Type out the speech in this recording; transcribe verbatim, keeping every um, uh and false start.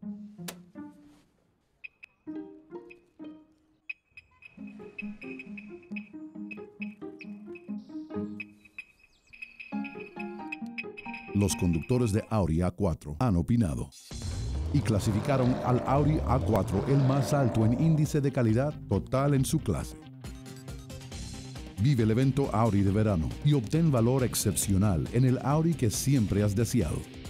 Los conductores de Audi A cuatro han opinado y clasificaron al Audi A cuatro el más alto en índice de calidad total en su clase. Vive el evento Audi de verano y obtén valor excepcional en el Audi que siempre has deseado.